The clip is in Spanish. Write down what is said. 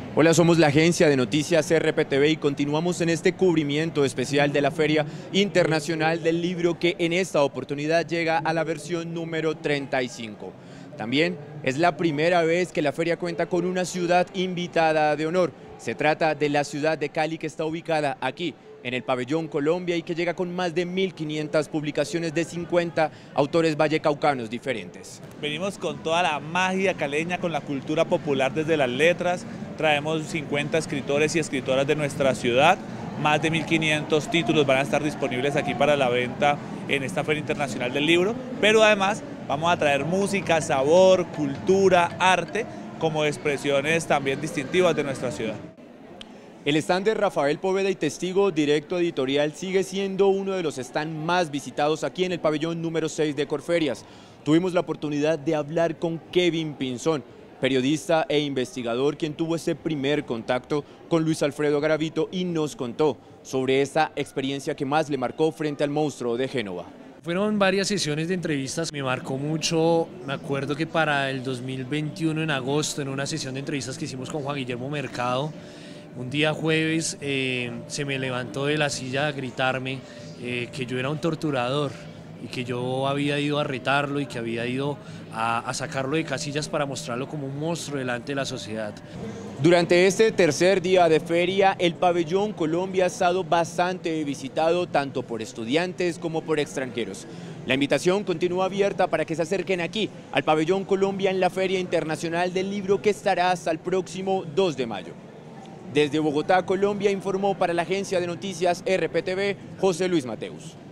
Hola, somos la agencia de noticias RPTV y continuamos en este cubrimiento especial de la Feria Internacional del Libro que en esta oportunidad llega a la versión número 35. También es la primera vez que la feria cuenta con una ciudad invitada de honor. Se trata de la ciudad de Cali, que está ubicada aquí en el Pabellón Colombia y que llega con más de 1.500 publicaciones de 50 autores vallecaucanos diferentes. Venimos con toda la magia caleña, con la cultura popular desde las letras. Traemos 50 escritores y escritoras de nuestra ciudad. Más de 1.500 títulos van a estar disponibles aquí para la venta en esta Feria Internacional del Libro. Pero además vamos a traer música, sabor, cultura, arte, como expresiones también distintivas de nuestra ciudad. El stand de Rafael Poveda y Testigo Directo Editorial sigue siendo uno de los stands más visitados aquí en el pabellón número 6 de Corferias. Tuvimos la oportunidad de hablar con Kevin Pinzón, periodista e investigador, quien tuvo ese primer contacto con Luis Alfredo Garavito y nos contó sobre esta experiencia que más le marcó frente al monstruo de Génova. Fueron varias sesiones de entrevistas, me marcó mucho. Me acuerdo que para el 2021 en agosto, en una sesión de entrevistas que hicimos con Juan Guillermo Mercado, un día jueves se me levantó de la silla a gritarme que yo era un torturador y que yo había ido a retarlo y que había ido a sacarlo de casillas para mostrarlo como un monstruo delante de la sociedad. Durante este tercer día de feria, el pabellón Colombia ha estado bastante visitado tanto por estudiantes como por extranjeros. La invitación continúa abierta para que se acerquen aquí al pabellón Colombia en la Feria Internacional del Libro, que estará hasta el próximo 2 de mayo. Desde Bogotá, Colombia, informó para la agencia de noticias RPTV José Luis Mateus.